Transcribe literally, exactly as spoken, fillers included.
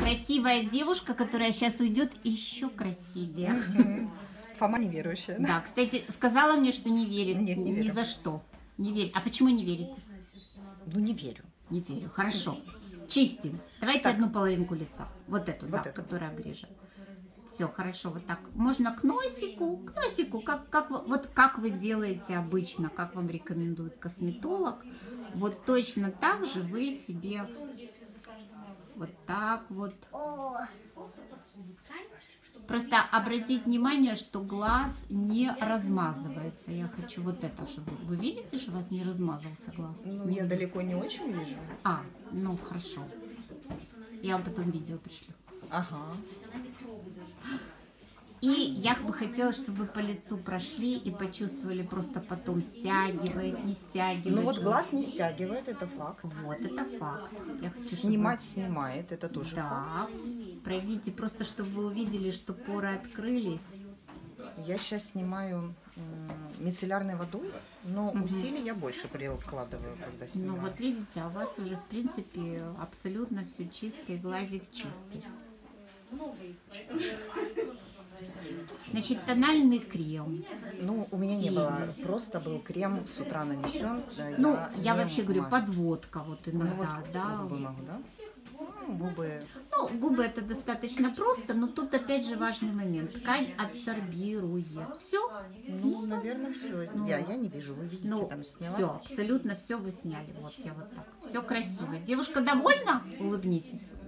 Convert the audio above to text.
красивая девушка, которая сейчас уйдет еще красивее. Фома неверующая. Да, кстати, сказала мне, что не верит. Нет, не ни верю. за что. Не верит. А почему не верите? Ну, не верю. Не верю. Хорошо. Чистим. Давайте Так. одну половинку лица. Вот эту, Вот да, эту. которая ближе. Все, хорошо, вот так. Можно к носику, к носику, как, как, вы- вот как вы делаете обычно, как вам рекомендует косметолог. Вот точно так же вы себе вот так вот. Просто обратить внимание, что глаз не размазывается. Я хочу вот это, чтобы вы видите, что у вас не размазался глаз? Ну, Не я видите? далеко не очень вижу. А, ну хорошо. Я вам потом видео пришлю. Ага. И я бы хотела, чтобы вы по лицу прошли и почувствовали, просто потом стягивает, не стягивает. Ну вот глаз не стягивает, это факт. Вот это факт. Я хочу, чтобы- Снимать снимает, это тоже факт. Да. Пройдите просто, чтобы вы увидели, что поры открылись. Я сейчас снимаю м, мицеллярной водой, но усилий я больше прикладываю, когда Ну снимаю. вот видите, а у вас уже в принципе абсолютно все чистый, глазик чистый. Значит, тональный крем. Ну, у меня не Тени. было, просто был крем с утра нанесен. да, Ну, я не вообще говорю, мажу. подводка вот Ну, вот иногда, да. губы могу, да? Ну, губы. Ну, губы это достаточно просто, но тут опять же важный момент. Ткань адсорбирует. Все. Ну, наверное, все. Я, я не вижу, вы видите, Ну, там сняла. все, абсолютно все вы сняли. Вот я вот так. Все красиво. Девушка довольна? Улыбнитесь.